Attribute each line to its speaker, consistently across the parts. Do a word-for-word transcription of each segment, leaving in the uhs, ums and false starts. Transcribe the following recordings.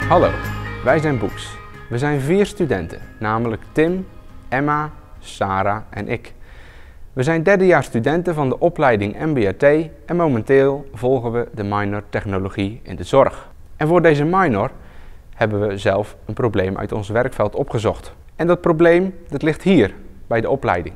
Speaker 1: Hallo, wij zijn Boeks. We zijn vier studenten, namelijk Tim, Emma, Sarah en ik. We zijn derdejaars studenten van de opleiding M B A T en momenteel volgen we de minor Technologie in de Zorg. En voor deze minor hebben we zelf een probleem uit ons werkveld opgezocht. En dat probleem dat ligt hier, bij de opleiding.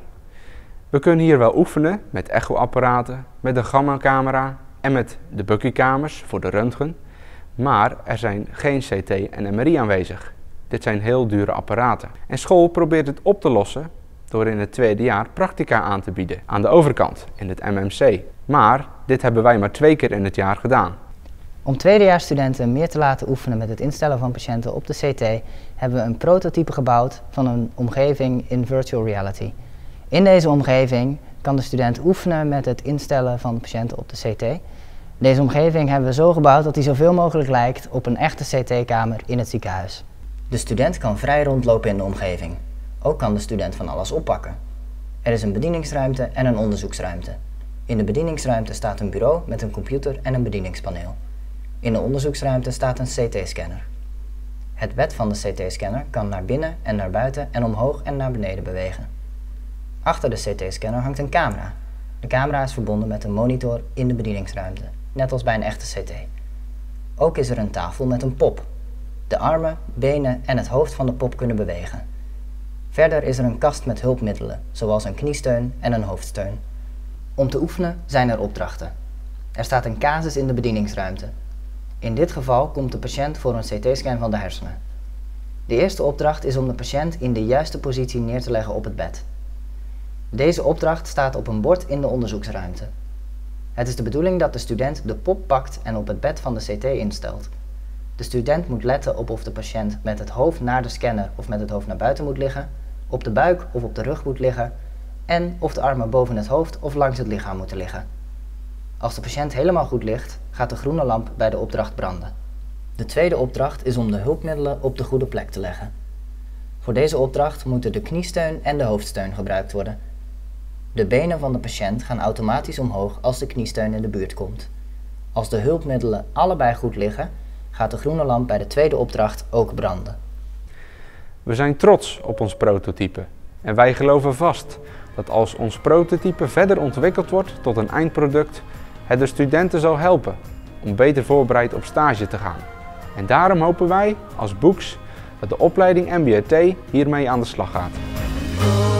Speaker 1: We kunnen hier wel oefenen met echoapparaten, met de gamma-camera en met de buckykamers voor de röntgen. Maar er zijn geen C T en M R I aanwezig. Dit zijn heel dure apparaten. En school probeert het op te lossen door in het tweede jaar practica aan te bieden. Aan de overkant, in het M M C. Maar dit hebben wij maar twee keer in het jaar gedaan.
Speaker 2: Om tweedejaarsstudenten meer te laten oefenen met het instellen van patiënten op de C T, hebben we een prototype gebouwd van een omgeving in virtual reality. In deze omgeving kan de student oefenen met het instellen van de patiënten op de C T. Deze omgeving hebben we zo gebouwd dat die zoveel mogelijk lijkt op een echte C T-kamer in het ziekenhuis. De student kan vrij rondlopen in de omgeving. Ook kan de student van alles oppakken. Er is een bedieningsruimte en een onderzoeksruimte. In de bedieningsruimte staat een bureau met een computer en een bedieningspaneel. In de onderzoeksruimte staat een C T-scanner. Het bed van de C T-scanner kan naar binnen en naar buiten en omhoog en naar beneden bewegen. Achter de C T-scanner hangt een camera. De camera is verbonden met een monitor in de bedieningsruimte, net als bij een echte C T. Ook is er een tafel met een pop. De armen, benen en het hoofd van de pop kunnen bewegen. Verder is er een kast met hulpmiddelen, zoals een kniesteun en een hoofdsteun. Om te oefenen zijn er opdrachten. Er staat een casus in de bedieningsruimte. In dit geval komt de patiënt voor een C T-scan van de hersenen. De eerste opdracht is om de patiënt in de juiste positie neer te leggen op het bed. Deze opdracht staat op een bord in de onderzoeksruimte. Het is de bedoeling dat de student de pop pakt en op het bed van de C T instelt. De student moet letten op of de patiënt met het hoofd naar de scanner of met het hoofd naar buiten moet liggen, op de buik of op de rug moet liggen en of de armen boven het hoofd of langs het lichaam moeten liggen. Als de patiënt helemaal goed ligt, gaat de groene lamp bij de opdracht branden. De tweede opdracht is om de hulpmiddelen op de goede plek te leggen. Voor deze opdracht moeten de kniesteun en de hoofdsteun gebruikt worden. De benen van de patiënt gaan automatisch omhoog als de kniesteun in de buurt komt. Als de hulpmiddelen allebei goed liggen, gaat de groene lamp bij de tweede opdracht ook branden.
Speaker 1: We zijn trots op ons prototype en wij geloven vast dat als ons prototype verder ontwikkeld wordt tot een eindproduct, het de studenten zal helpen om beter voorbereid op stage te gaan. En daarom hopen wij als Boeks dat de opleiding M B A T hiermee aan de slag gaat.